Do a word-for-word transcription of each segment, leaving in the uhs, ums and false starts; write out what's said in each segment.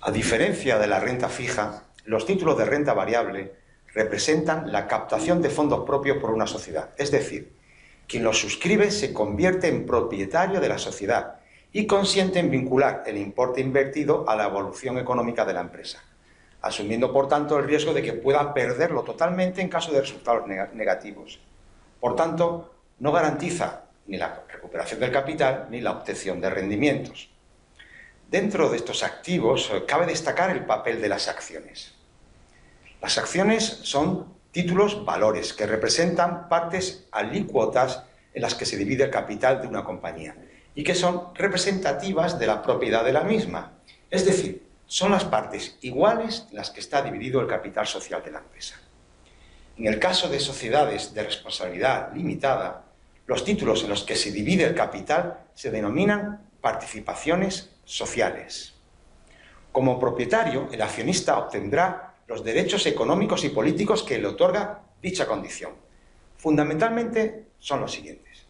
A diferencia de la renta fija, los títulos de renta variable representan la captación de fondos propios por una sociedad. Es decir, quien los suscribe se convierte en propietario de la sociedad y consiente en vincular el importe invertido a la evolución económica de la empresa, asumiendo por tanto el riesgo de que pueda perderlo totalmente en caso de resultados negativos. Por tanto, no garantiza ni la recuperación del capital ni la obtención de rendimientos. Dentro de estos activos cabe destacar el papel de las acciones. Las acciones son títulos valores que representan partes alícuotas en las que se divide el capital de una compañía y que son representativas de la propiedad de la misma. Es decir, son las partes iguales en las que está dividido el capital social de la empresa. En el caso de sociedades de responsabilidad limitada, los títulos en los que se divide el capital se denominan participaciones sociales. Como propietario, el accionista obtendrá los derechos económicos y políticos que le otorga dicha condición. Fundamentalmente son los siguientes: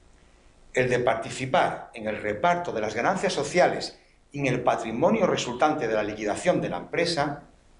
el de participar en el reparto de las ganancias sociales y en el patrimonio resultante de la liquidación de la empresa.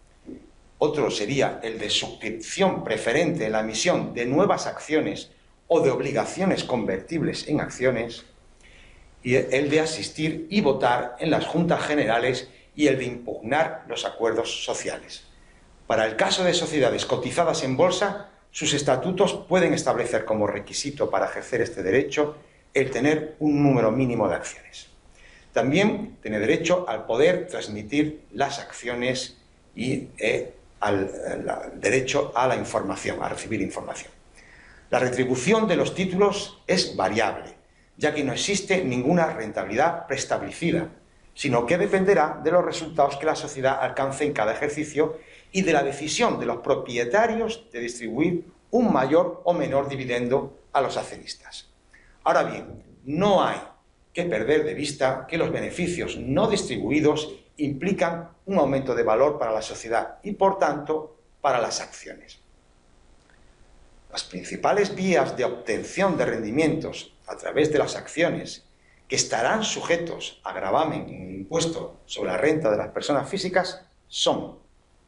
Otro sería el de suscripción preferente en la emisión de nuevas acciones o de obligaciones convertibles en acciones, y el de asistir y votar en las juntas generales y el de impugnar los acuerdos sociales. Para el caso de sociedades cotizadas en bolsa, sus estatutos pueden establecer como requisito para ejercer este derecho el tener un número mínimo de acciones. También tiene derecho al poder transmitir las acciones y eh, al, al derecho a la información, a recibir información. La retribución de los títulos es variable, ya que no existe ninguna rentabilidad preestablecida, sino que dependerá de los resultados que la sociedad alcance en cada ejercicio y de la decisión de los propietarios de distribuir un mayor o menor dividendo a los accionistas. Ahora bien, no hay que perder de vista que los beneficios no distribuidos implican un aumento de valor para la sociedad y, por tanto, para las acciones. Las principales vías de obtención de rendimientos a través de las acciones, que estarán sujetos a gravamen en el impuesto sobre la renta de las personas físicas, son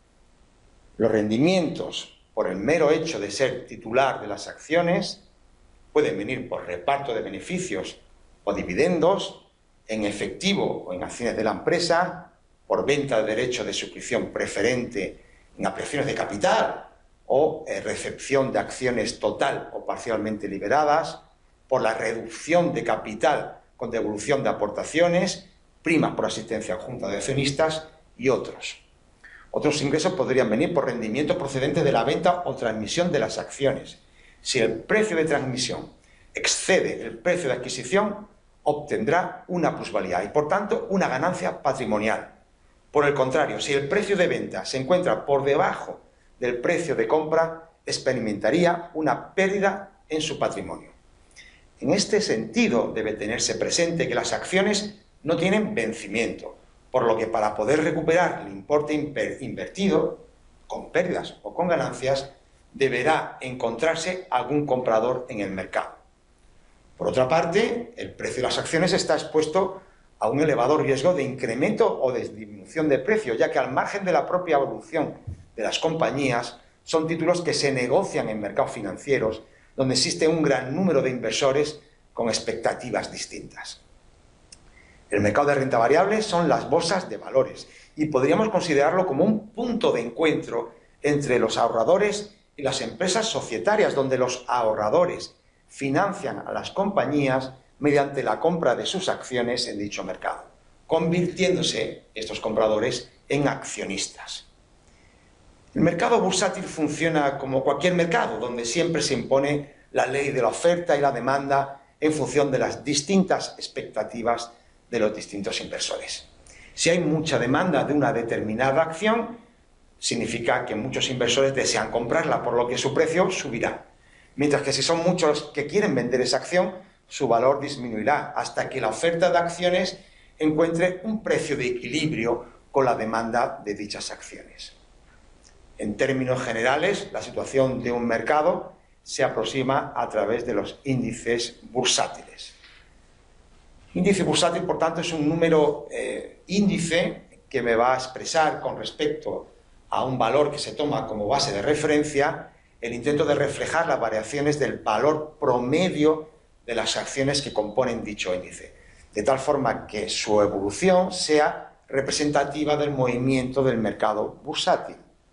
los rendimientos por el mero hecho de ser titular de las acciones. Pueden venir por reparto de beneficios o dividendos, en efectivo o en acciones de la empresa, por venta de derecho de suscripción preferente en ampliaciones de capital o eh, recepción de acciones total o parcialmente liberadas, por la reducción de capital con devolución de aportaciones, primas por asistencia a junta de accionistas y otros. Otros ingresos podrían venir por rendimientos procedentes de la venta o transmisión de las acciones. Si el precio de transmisión excede el precio de adquisición, obtendrá una plusvalía y, por tanto, una ganancia patrimonial. Por el contrario, si el precio de venta se encuentra por debajo del precio de compra, experimentaría una pérdida en su patrimonio. En este sentido, debe tenerse presente que las acciones no tienen vencimiento, por lo que para poder recuperar el importe invertido, con pérdidas o con ganancias, deberá encontrarse algún comprador en el mercado. Por otra parte, el precio de las acciones está expuesto a un elevado riesgo de incremento o de disminución de precio, ya que al margen de la propia evolución de las compañías, son títulos que se negocian en mercados financieros, donde existe un gran número de inversores con expectativas distintas. El mercado de renta variable son las bolsas de valores y podríamos considerarlo como un punto de encuentro entre los ahorradores y las empresas societarias, donde los ahorradores financian a las compañías mediante la compra de sus acciones en dicho mercado, convirtiéndose estos compradores en accionistas. El mercado bursátil funciona como cualquier mercado, donde siempre se impone la ley de la oferta y la demanda en función de las distintas expectativas de los distintos inversores. Si hay mucha demanda de una determinada acción, significa que muchos inversores desean comprarla, por lo que su precio subirá. Mientras que si son muchos los que quieren vender esa acción, su valor disminuirá hasta que la oferta de acciones encuentre un precio de equilibrio con la demanda de dichas acciones. En términos generales, la situación de un mercado se aproxima a través de los índices bursátiles. Índice bursátil, por tanto, es un número eh, índice que me va a expresar con respecto a un valor que se toma como base de referencia el intento de reflejar las variaciones del valor promedio de las acciones que componen dicho índice, de tal forma que su evolución sea representativa del movimiento del mercado bursátil.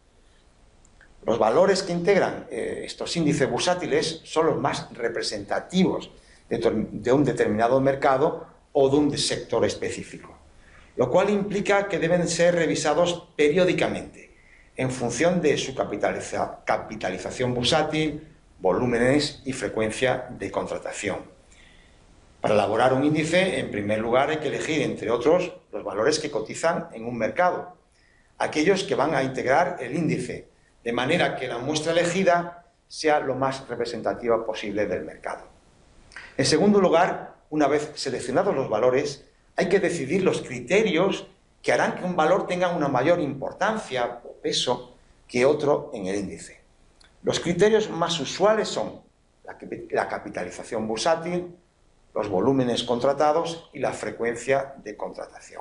Los valores que integran eh, estos índices bursátiles son los más representativos de, de un determinado mercado o de un sector específico, lo cual implica que deben ser revisados periódicamente en función de su capitaliza, capitalización bursátil, volúmenes y frecuencia de contratación. Para elaborar un índice, en primer lugar, hay que elegir, entre otros, los valores que cotizan en un mercado, aquellos que van a integrar el índice, de manera que la muestra elegida sea lo más representativa posible del mercado. En segundo lugar, una vez seleccionados los valores, hay que decidir los criterios que harán que un valor tenga una mayor importancia o peso que otro en el índice. Los criterios más usuales son la, la capitalización bursátil, los volúmenes contratados y la frecuencia de contratación.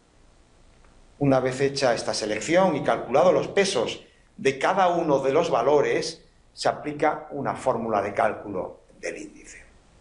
Una vez hecha esta selección y calculados los pesos de cada uno de los valores, se aplica una fórmula de cálculo del índice.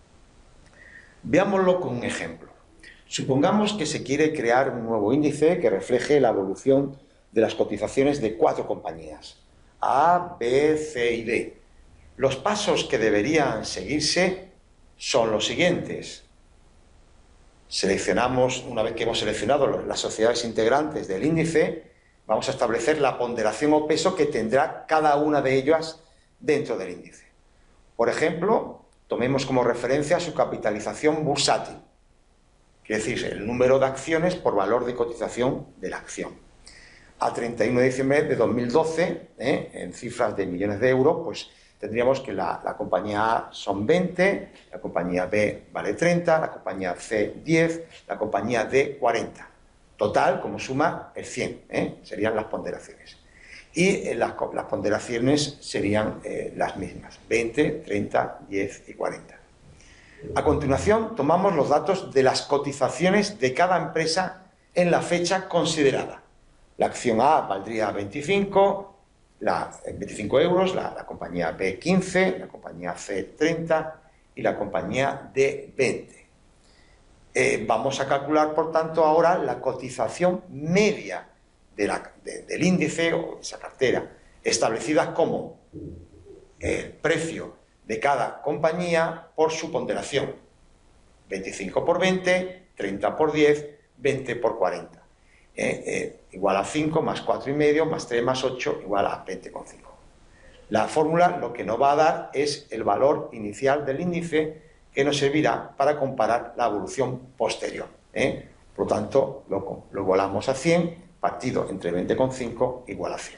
Veámoslo con un ejemplo. Supongamos que se quiere crear un nuevo índice que refleje la evolución de las cotizaciones de cuatro compañías, A, B, C y D. Los pasos que deberían seguirse son los siguientes. Seleccionamos, una vez que hemos seleccionado las sociedades integrantes del índice, vamos a establecer la ponderación o peso que tendrá cada una de ellas dentro del índice. Por ejemplo, tomemos como referencia su capitalización bursátil, quiere decir el número de acciones por valor de cotización de la acción. A treinta y uno de diciembre de dos mil doce, ¿eh? en cifras de millones de euros, pues tendríamos que la, la compañía A son veinte, la compañía B vale treinta, la compañía C diez, la compañía D cuarenta. Total, como suma, el cien, ¿eh? serían las ponderaciones. Y eh, las, las ponderaciones serían eh, las mismas, veinte, treinta, diez y cuarenta. A continuación, tomamos los datos de las cotizaciones de cada empresa en la fecha considerada. La acción A valdría veinticinco, la, veinticinco euros, la, la compañía B quince, la compañía C treinta y la compañía D veinte. Eh, vamos a calcular, por tanto, ahora la cotización media de la, de, del índice o de esa cartera, establecida como el precio de cada compañía por su ponderación. veinticinco por veinte, treinta por diez, veinte por cuarenta. Eh, eh, igual a cinco más cuatro y medio más tres más ocho igual a veinte coma cinco. La fórmula lo que nos va a dar es el valor inicial del índice que nos servirá para comparar la evolución posterior. ¿eh? Por lo tanto, lo, lo igualamos a cien, partido entre veinte coma cinco igual a cien.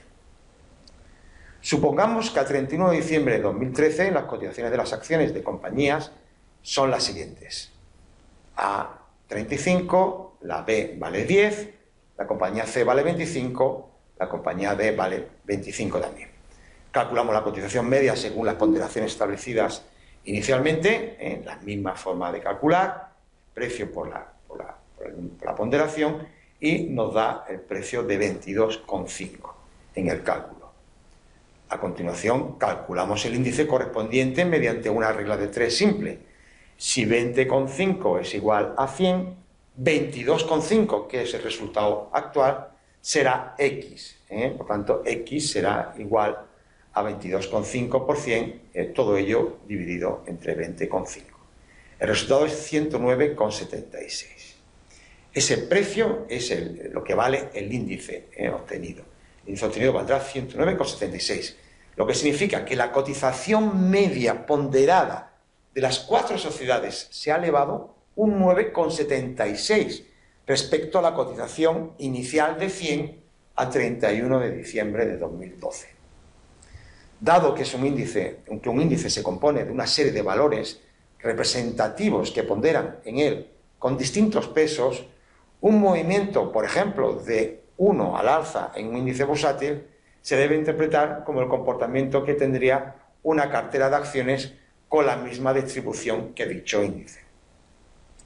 Supongamos que a treinta y uno de diciembre de dos mil trece las cotizaciones de las acciones de compañías son las siguientes. A treinta y cinco, la B vale diez, la compañía C vale veinticinco, la compañía D vale veinticinco también. Calculamos la cotización media según las ponderaciones establecidas inicialmente, en la misma forma de calcular, precio por la, por la, por el, por la ponderación, y nos da el precio de veintidós coma cinco en el cálculo. A continuación, calculamos el índice correspondiente mediante una regla de tres simple. Si veinte coma cinco es igual a cien, veintidós coma cinco, que es el resultado actual, será X. ¿eh? Por tanto, X será igual a veintidós coma cinco por cien, eh, todo ello dividido entre veinte coma cinco. El resultado es ciento nueve coma setenta y seis. Ese precio es el, lo que vale el índice eh, obtenido. El índice obtenido valdrá ciento nueve coma setenta y seis, lo que significa que la cotización media ponderada de las cuatro sociedades se ha elevado un nueve coma setenta y seis respecto a la cotización inicial de cien a treinta y uno de diciembre de dos mil doce. Dado que, es un índice, que un índice se compone de una serie de valores representativos que ponderan en él con distintos pesos, un movimiento, por ejemplo, de uno al alza en un índice bursátil se debe interpretar como el comportamiento que tendría una cartera de acciones con la misma distribución que dicho índice.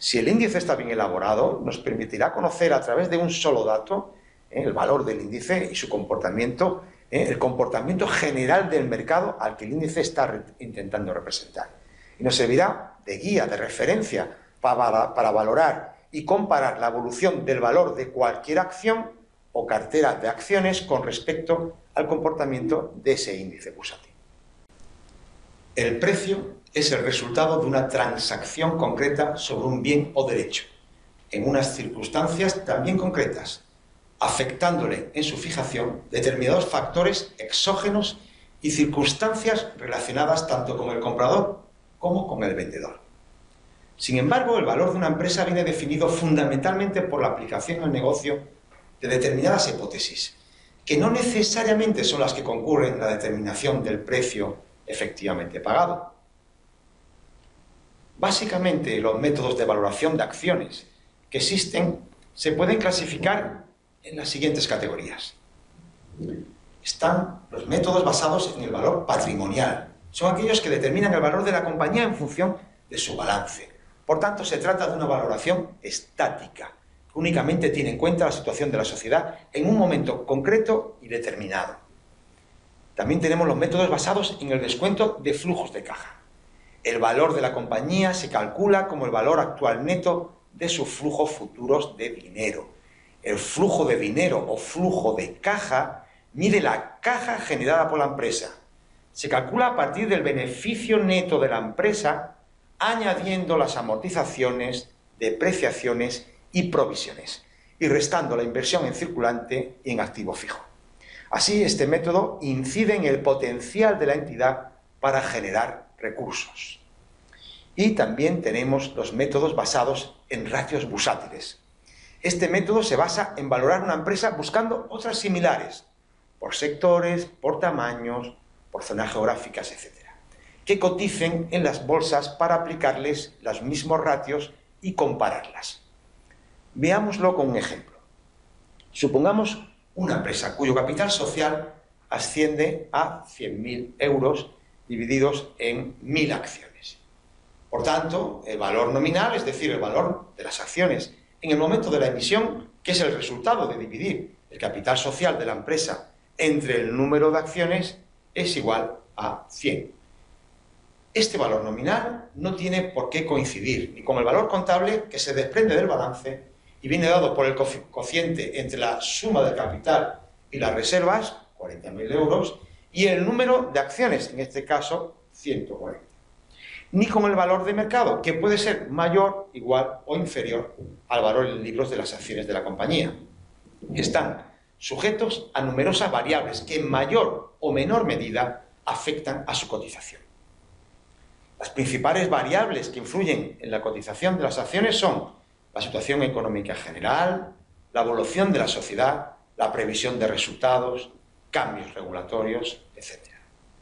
Si el índice está bien elaborado, nos permitirá conocer a través de un solo dato eh, el valor del índice y su comportamiento, eh, el comportamiento general del mercado al que el índice está re intentando representar. Y nos servirá de guía, de referencia, para, para valorar y comparar la evolución del valor de cualquier acción o cartera de acciones con respecto al comportamiento de ese índice bursátil. El precio es el resultado de una transacción concreta sobre un bien o derecho, en unas circunstancias también concretas, afectándole en su fijación determinados factores exógenos y circunstancias relacionadas tanto con el comprador como con el vendedor. Sin embargo, el valor de una empresa viene definido fundamentalmente por la aplicación al negocio de determinadas hipótesis, que no necesariamente son las que concurren en la determinación del precio efectivamente pagado. Básicamente, los métodos de valoración de acciones que existen se pueden clasificar en las siguientes categorías. Están los métodos basados en el valor patrimonial. Son aquellos que determinan el valor de la compañía en función de su balance. Por tanto, se trata de una valoración estática, que únicamente tiene en cuenta la situación de la sociedad en un momento concreto y determinado. También tenemos los métodos basados en el descuento de flujos de caja. El valor de la compañía se calcula como el valor actual neto de sus flujos futuros de dinero. El flujo de dinero o flujo de caja mide la caja generada por la empresa. Se calcula a partir del beneficio neto de la empresa, añadiendo las amortizaciones, depreciaciones y provisiones, y restando la inversión en circulante y en activo fijo. Así, este método incide en el potencial de la entidad para generar recursos. Y también tenemos los métodos basados en ratios bursátiles. Este método se basa en valorar una empresa buscando otras similares, por sectores, por tamaños, por zonas geográficas, etcétera, que coticen en las bolsas para aplicarles los mismos ratios y compararlas. Veámoslo con un ejemplo. Supongamos una empresa cuyo capital social asciende a cien mil euros divididos en mil acciones. Por tanto, el valor nominal, es decir, el valor de las acciones en el momento de la emisión, que es el resultado de dividir el capital social de la empresa entre el número de acciones, es igual a cien. Este valor nominal no tiene por qué coincidir ni con el valor contable que se desprende del balance y viene dado por el cociente entre la suma del capital y las reservas, cuarenta mil euros, y el número de acciones, en este caso, ciento cuarenta. Ni con el valor de mercado, que puede ser mayor, igual o inferior al valor en libros de las acciones de la compañía. Están sujetos a numerosas variables que en mayor o menor medida afectan a su cotización. Las principales variables que influyen en la cotización de las acciones son la situación económica general, la evolución de la sociedad, la previsión de resultados, cambios regulatorios, etcétera.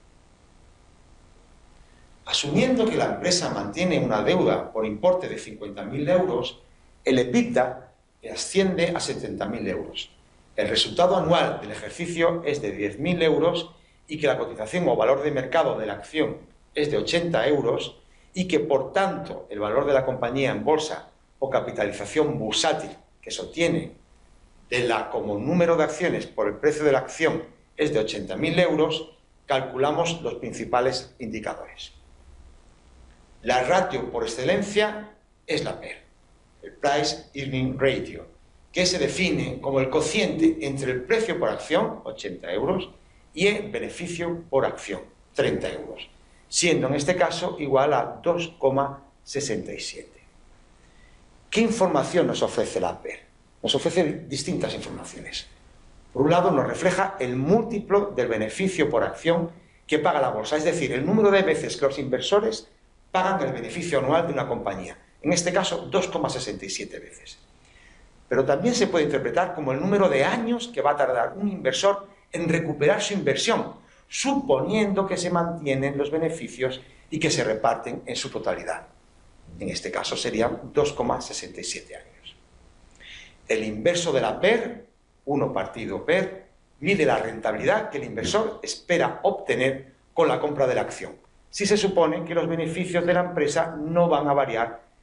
Asumiendo que la empresa mantiene una deuda por importe de cincuenta mil euros, el EBITDA asciende a setenta mil euros. El resultado anual del ejercicio es de diez mil euros y que la cotización o valor de mercado de la acción es de ochenta euros y que, por tanto, el valor de la compañía en bolsa o capitalización bursátil que se obtiene de la como número de acciones por el precio de la acción es de ochenta mil euros, calculamos los principales indicadores. La ratio por excelencia es la P E R, el Price Earning Ratio, que se define como el cociente entre el precio por acción, ochenta euros, y el beneficio por acción, treinta euros, siendo en este caso igual a dos coma sesenta y siete. ¿Qué información nos ofrece la P E R? Nos ofrece distintas informaciones. Por un lado, nos refleja el múltiplo del beneficio por acción que paga la bolsa, es decir, el número de veces que los inversores pagan el beneficio anual de una compañía, en este caso dos coma sesenta y siete veces. Pero también se puede interpretar como el número de años que va a tardar un inversor en recuperar su inversión, suponiendo que se mantienen los beneficios y que se reparten en su totalidad. En este caso serían dos coma sesenta y siete años. El inverso de la P E R, uno partido P E R, mide la rentabilidad que el inversor espera obtener con la compra de la acción, si se supone que los beneficios de la empresa no van a variar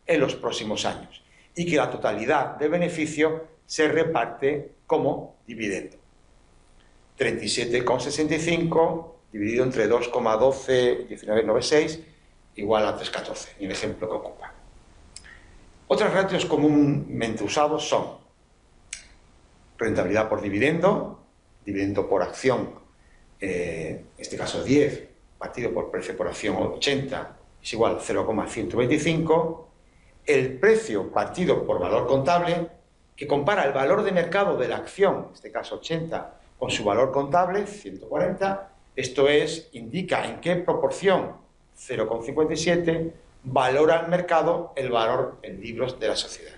en los próximos años y que la totalidad del beneficio se reparte como dividendo. treinta y siete coma sesenta y cinco dividido entre dos coma uno dos uno nueve nueve seis igual a tres coma catorce, en el ejemplo que ocupa. Otros ratios comúnmente usados son rentabilidad por dividendo, dividendo por acción, eh, en este caso diez, partido por precio por acción ochenta, es igual a cero coma ciento veinticinco, el precio partido por valor contable, que compara el valor de mercado de la acción, en este caso ochenta, con su valor contable, ciento cuarenta, esto es, indica en qué proporción, cero coma cincuenta y siete, valora al mercado el valor en libros de la sociedad.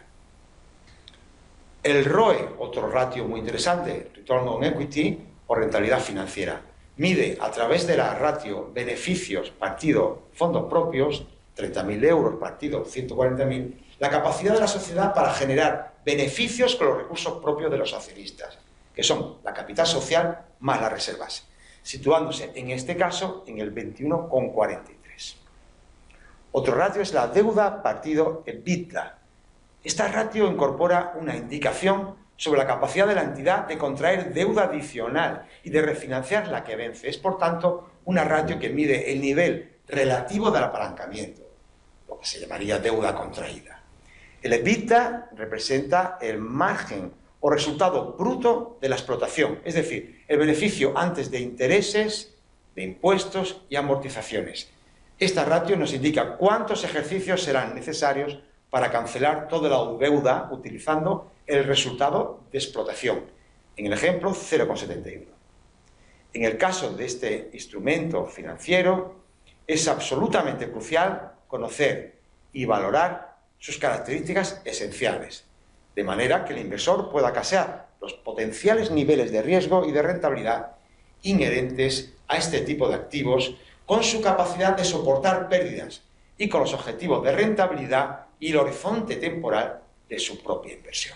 El R O E, otro ratio muy interesante, Return on Equity o rentabilidad financiera, mide a través de la ratio beneficios partido fondos propios, treinta mil euros partido ciento cuarenta mil, la capacidad de la sociedad para generar beneficios con los recursos propios de los accionistas, que son la capital social más las reservas, situándose en este caso en el veintiuno coma cuarenta y tres. Otro ratio es la deuda partido EBITDA. Esta ratio incorpora una indicación sobre la capacidad de la entidad de contraer deuda adicional y de refinanciar la que vence. Es, por tanto, una ratio que mide el nivel relativo del apalancamiento, lo que se llamaría deuda contraída. El EBITDA representa el margen o resultado bruto de la explotación, es decir, el beneficio antes de intereses, de impuestos y amortizaciones. Esta ratio nos indica cuántos ejercicios serán necesarios para cancelar toda la deuda utilizando el resultado de explotación. En el ejemplo, cero coma setenta y uno. En el caso de este instrumento financiero, es absolutamente crucial conocer y valorar sus características esenciales, de manera que el inversor pueda casear los potenciales niveles de riesgo y de rentabilidad inherentes a este tipo de activos con su capacidad de soportar pérdidas y con los objetivos de rentabilidad y el horizonte temporal de su propia inversión.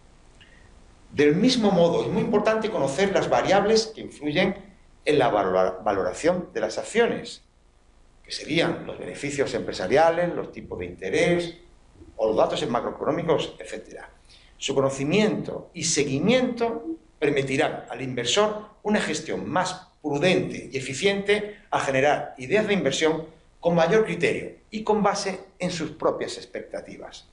Del mismo modo, es muy importante conocer las variables que influyen en la valoración de las acciones, que serían los beneficios empresariales, los tipos de interés o los datos macroeconómicos, etcétera. Su conocimiento y seguimiento permitirán al inversor una gestión más prudente y eficiente a generar ideas de inversión con mayor criterio y con base en sus propias expectativas.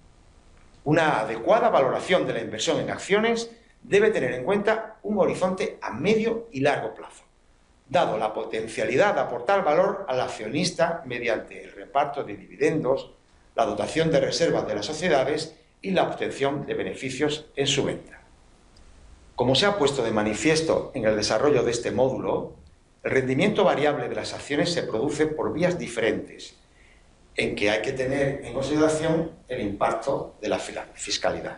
Una adecuada valoración de la inversión en acciones debe tener en cuenta un horizonte a medio y largo plazo, dado la potencialidad de aportar valor al accionista mediante el reparto de dividendos, la dotación de reservas de las sociedades y la obtención de beneficios en su venta. Como se ha puesto de manifiesto en el desarrollo de este módulo, el rendimiento variable de las acciones se produce por vías diferentes, en que hay que tener en consideración el impacto de la fiscalidad.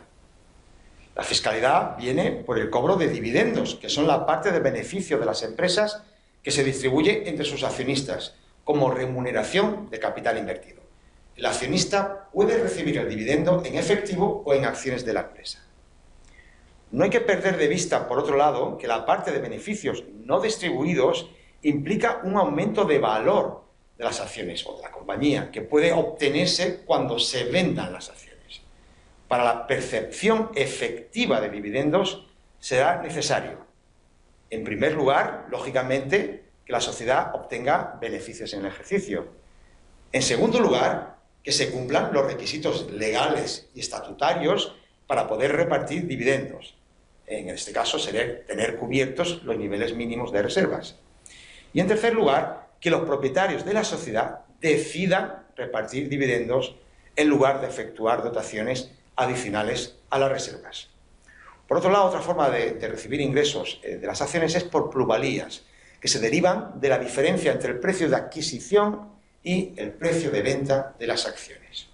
La fiscalidad viene por el cobro de dividendos, que son la parte de beneficio de las empresas que se distribuye entre sus accionistas, como remuneración de capital invertido. El accionista puede recibir el dividendo en efectivo o en acciones de la empresa. No hay que perder de vista, por otro lado, que la parte de beneficios no distribuidos implica un aumento de valor de las acciones o de la compañía, que puede obtenerse cuando se vendan las acciones. Para la percepción efectiva de dividendos será necesario, en primer lugar, lógicamente, que la sociedad obtenga beneficios en el ejercicio. En segundo lugar, que se cumplan los requisitos legales y estatutarios para poder repartir dividendos. En este caso sería tener cubiertos los niveles mínimos de reservas. Y en tercer lugar, que los propietarios de la sociedad decidan repartir dividendos en lugar de efectuar dotaciones adicionales a las reservas. Por otro lado, otra forma de, de recibir ingresos eh, de las acciones es por plusvalías, que se derivan de la diferencia entre el precio de adquisición y el precio de venta de las acciones.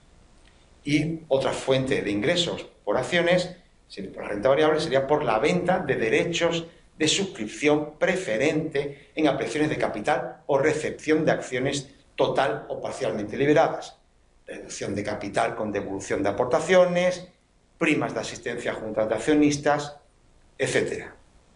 Y otra fuente de ingresos por acciones, por la renta variable, sería por la venta de derechos de suscripción preferente en ampliaciones de capital o recepción de acciones total o parcialmente liberadas, reducción de capital con devolución de aportaciones, primas de asistencia a juntas de accionistas, etcétera.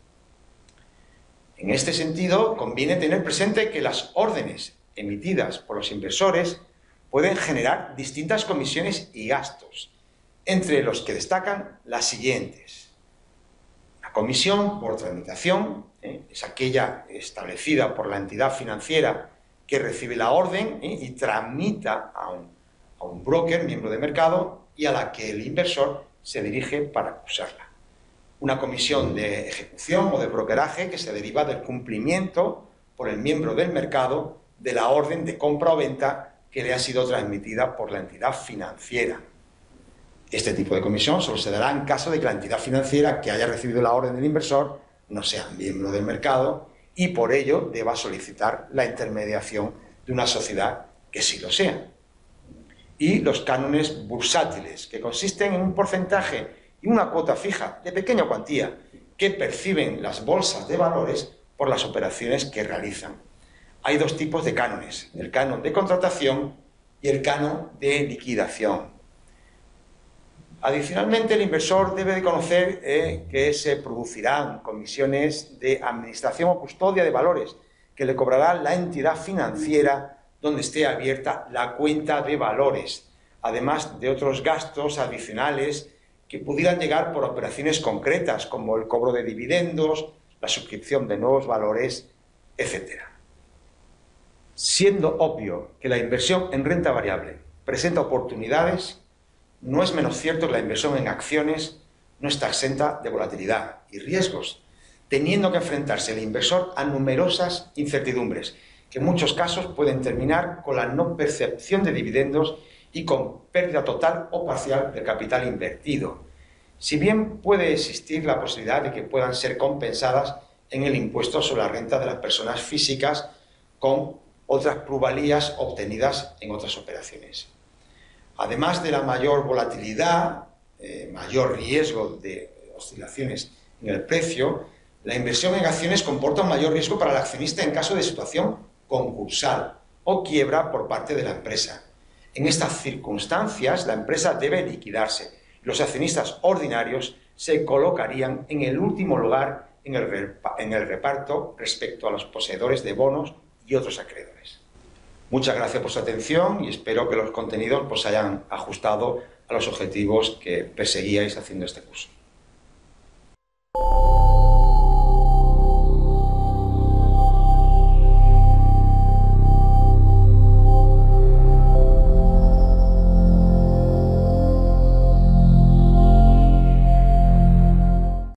En este sentido, conviene tener presente que las órdenes emitidas por los inversores pueden generar distintas comisiones y gastos, entre los que destacan las siguientes. La comisión por tramitación, ¿eh? es aquella establecida por la entidad financiera que recibe la orden ¿eh? y tramita a un, a un broker, miembro de mercado, y a la que el inversor se dirige para acusarla. Una comisión de ejecución o de brokeraje que se deriva del cumplimiento por el miembro del mercado de la orden de compra o venta que le ha sido transmitida por la entidad financiera. Este tipo de comisión solo se dará en caso de que la entidad financiera que haya recibido la orden del inversor no sea miembro del mercado y por ello deba solicitar la intermediación de una sociedad que sí lo sea. Y los cánones bursátiles, que consisten en un porcentaje y una cuota fija de pequeña cuantía que perciben las bolsas de valores por las operaciones que realizan. Hay dos tipos de cánones, el canon de contratación y el canon de liquidación. Adicionalmente, el inversor debe de conocer eh, que se producirán comisiones de administración o custodia de valores que le cobrará la entidad financiera donde esté abierta la cuenta de valores, además de otros gastos adicionales que pudieran llegar por operaciones concretas, como el cobro de dividendos, la suscripción de nuevos valores, etcétera. Siendo obvio que la inversión en renta variable presenta oportunidades, no es menos cierto que la inversión en acciones no está exenta de volatilidad y riesgos, teniendo que enfrentarse el inversor a numerosas incertidumbres, que en muchos casos pueden terminar con la no percepción de dividendos y con pérdida total o parcial del capital invertido. Si bien puede existir la posibilidad de que puedan ser compensadas en el impuesto sobre la renta de las personas físicas con otras plusvalías obtenidas en otras operaciones. Además de la mayor volatilidad, eh, mayor riesgo de oscilaciones en el precio, la inversión en acciones comporta un mayor riesgo para el accionista en caso de situación concursal o quiebra por parte de la empresa. En estas circunstancias, la empresa debe liquidarse. Los accionistas ordinarios se colocarían en el último lugar en el, en el reparto respecto a los poseedores de bonos y otros acreedores. Muchas gracias por su atención y espero que los contenidos pues, hayan ajustado a los objetivos que perseguíais haciendo este curso.